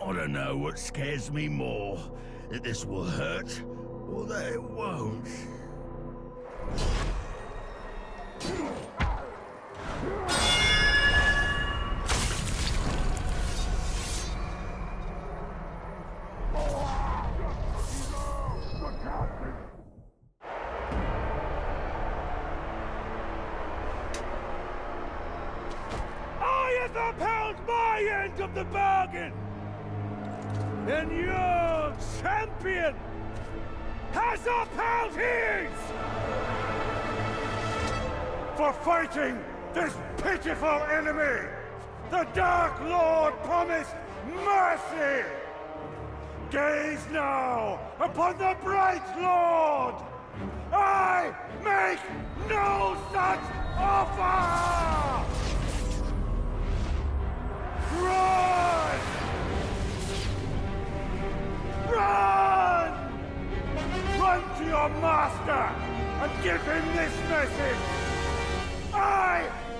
I don't know what scares me more, that this will hurt, or that it won't. I have upheld my end of the bargain! And your champion has upheld his! For fighting this pitiful enemy, the Dark Lord promised mercy! Gaze now upon the Bright Lord! I make no such offer! Run! Run! Run to your master and give him this message! I